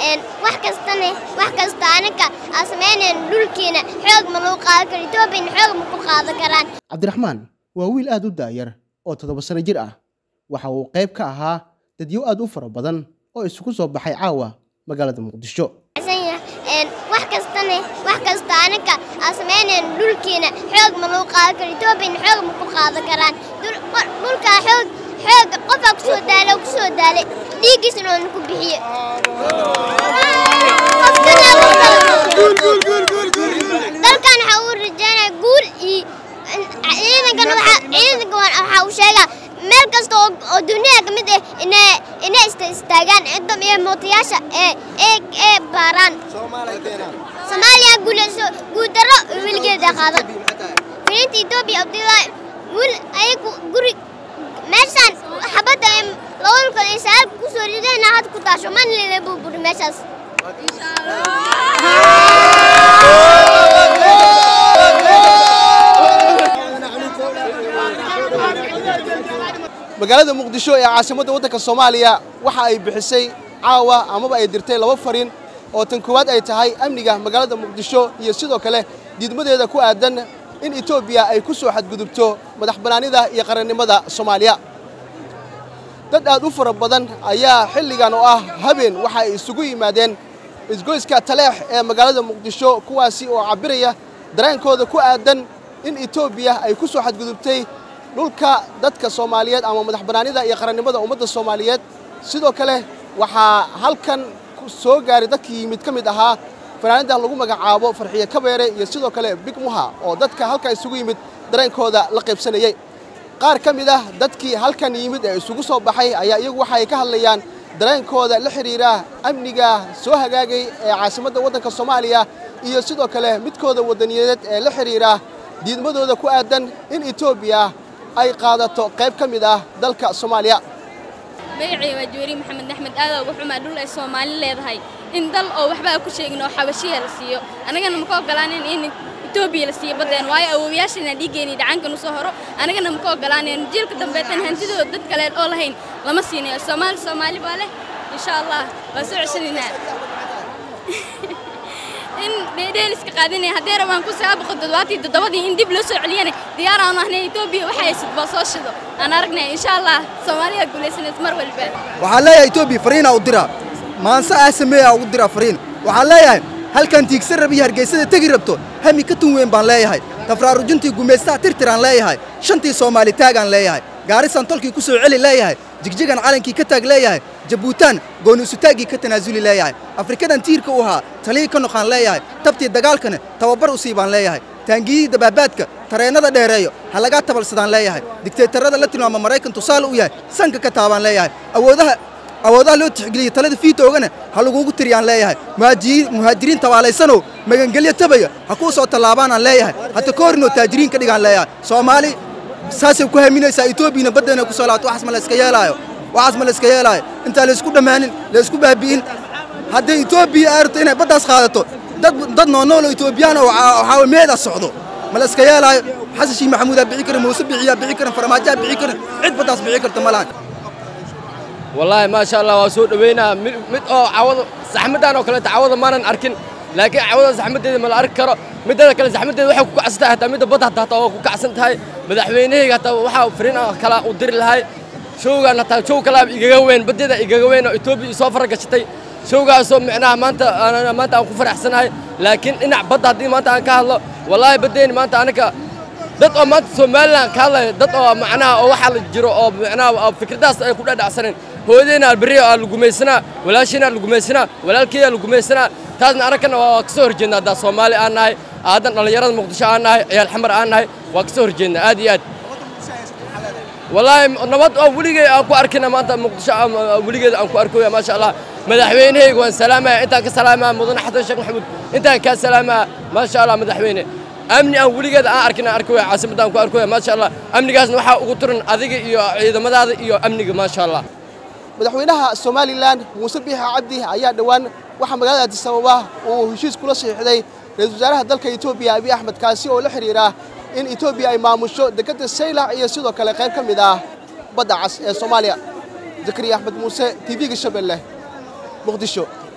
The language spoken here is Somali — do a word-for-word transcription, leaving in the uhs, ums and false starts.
إن وحكستني وحكستانك أسمعنا دولكينا حق ملوقا كريتوبين حق ملوقا ذكران عبد الرحمن وويل آدو داير أو تدبسنا جرأة وحاو قيب كأها تديو آدو فربضان أو يسكوسو بحي عاوة مقالة مقدشو إن وحكستني وحكستانك أسمعنا دولكينا حق ملوقا كريتوبين حق ملوقا ذكران دولكا حق حق قفك سودالي وكسودالي ديجي سنون كبيحية دالكان حاول رجانا قول إيه عيدنا كانوا عيدنا كمان حاوشيها meel kasta oo dunida kamid ah inay inay istaagaan cidda iyo mootiyaasha ee ee ee baaran Soomaaliya Soomaaliya guulayso guudaro wilgeeda qaadan Fiinta Itoobiya Abdullahi wul ay guri meeshan xabada lawal kale saal ku soo ridayna had ku taasho man leeyahay burbur meeshaas insha magaalada Muqdisho ee caasimadda waddanka Soomaaliya waxa ay bixisay caawa amaba ay dirtay laba fariin oo tan koowaad ay tahay amniga magaalada Muqdisho iyo sidoo kale diidmadeeda ku aadan in Itoobiya ay ku soo xadgudubto madaxbanaanida iyo qarannimada Soomaaliya dad aad u fara badan ayaa xilligan oo ah habeen waxa ay isugu yimaadeen isgoyska Taleex ee magaalada Muqdisho kuwaasi oo cabiraya dareenkooda ku aadan in Itoobiya ay ku soo xadgudubtay dhulka dadka Soomaaliyeed ama madaxbanaanida iyo qarannimada ummadda Soomaaliyeed sidoo kale waxa halkan soo gaaray dadkii mid kamid ahaa fanaanada lagu magacaabo Farxiye Kabeere iyo sidoo kale Big Muha oo dadka halka isugu yimid dareenkooda la qaybsanayay qaar kamid ah dadkii halkan yimid ee isugu soo baxay ayaa iyagu waxa ay ka hadlayaan dareenkooda la xiriira amniga soo hagaagay ee caasimadda waddanka Soomaaliya iyo sidoo kale midkooda wadaniyadeed ee la xiriira diidmadooda ku aadan in Itoobiya ay qaadato qayb kamid ah dalka Soomaaliya magacayga waa Joori Maxamed Axmed aad ugu xumaa dhul ay Soomaali leedahay in dal oo waxba ku sheegno xabashiya la siiyo anagana ma ka ogolaanin in Itoobiya la siiyo badeen waayo awoowayaashina dhigeeni dhacankan u soo horo anagana ma ka ogolaanin jiilka dambe tan hantidooda dad kale oo lahayn lama siinayo Soomaali Soomaali baa leh insha Allah waa soo ceshanina in deedeeliska qaadinay haddii rabaan ku saabaqo dadwaati dadwadii in dib loo soo celiyana diyaar aan ahnay Itoobiya waxa ay sidba soo shido aan aragnay insha Allah Soomaaliya guulaysanaysa mar walba waxa leeyahay Itoobiya fariin u dira maansa ah sameeyaa u dira fariin waxa leeyahay halkan tiigsan rabi hargeysada tagi rabto hami ka tun weyn baan leeyahay tafraarujintii gumeystaa tirtiraan leeyahay shantii Soomaali taagan leeyahay gaarisan tolkii ku soo celi leeyahay jigjigan calankii ka taag leeyahay jabuutan goonisu taagi ka tanaasuli leeyahay afrikadan tiirka u ahaa talii ka noqon leeyahay tabtii dagaalkana tababar u siibaan leeyahay taangii dababaadka tareenada dheereeyo halaga tabalsadaan leeyahay dikteetarada la tilmaamo Mareykan tusaale u yahay sanka ka taaban leeyahay awoodaha awoodaha loo tixgeliyo talada fiitoogana hal ugu tiriyaan leeyahay muhaajiriin tabaaleysano magangelyo tabaya ha ku soo talaabaan leeyahay hata koorino taajiriin ka dhigaan leeyahay Soomaali saasay ku haminaysaa Itoobiya badana ku soo laato wax ma la iska yeelaayo wax ma la iska yeelaayo inta la isku dhamaanin la isku baabiin haddii Itoobiya aarto inay badaas qaadato dad dad nool Itoobiyaan oo waxa meeda socdo ma la iska yeelaayo Xasan Sheikh Maxamuud bici kara Muuse biciya bici kara Farmaajo bici kara cid badaas bici karta malaan والله ما شاء الله وسود بينا مد أو عوض زحمة أنا وكلت عوض ما أنا أركن لكن عوض زحمة ما الأرك كرا مدة كلا زحمة وحى كعسته حتى مدة بضع تحت أو كعسنت هاي مدحوينه حتى وحى فرينا كلا ودير الهاي شو قالنا تا شو كلا يجاوين بدينا يجاوين إتوبي سافر قشتي شو قال سو معنا ما أنت أنا ما أنت أكون أحسن هاي لكن إن بضع دي ما أنت أنا كهلا والله بدين ما أنت أنا ك dad oo maanta Soomaaliland ka hadlay dad oo macnaha oo waxa la jiro oo macnaha fikradaas ay ku dhadhacsaneen hooyadeen albiri oo lagu meysana walaashina lagu meysana walaalkii lagu meysana taasna arakana waa ka soo horjeednaa dad Soomaali aan nahay aadan dhalinyarada Muqdisho aan nahay ciyaal xamar aan nahay waa ka soo horjeednaa aad iyo aad wallahi nabad oo waligeey aan ku arkina maanta Muqdisho waligeed aan ku arkayo ma sha Allah madaxweynahayga waan salaamay inta ka salaamay mudan Xasan Sheikh Maxamuud inta ka salaamay ma sha Allah madaxweyne أمني أن ولقيت أنا أركنا أركوه عاصمة أنا كأركوه ما شاء الله أمني جالس نوحة وقطرن أذيك يو إذا ما ذا يو أمني ما شاء الله. مدحوينها Somaliland ومسبيها عدي عياد دوان وحمد هذا السببه وهشيس كل شيء حدي لزوجها ذلك إثيوبيا أبي أحمد كاسي ولا حريرة إن إثيوبيا إمام الشو دكتور السيلة يسودك على خير كم ده بدع الصوماليا. زكريا أحمد موسى تي في الشباب له مقدشو.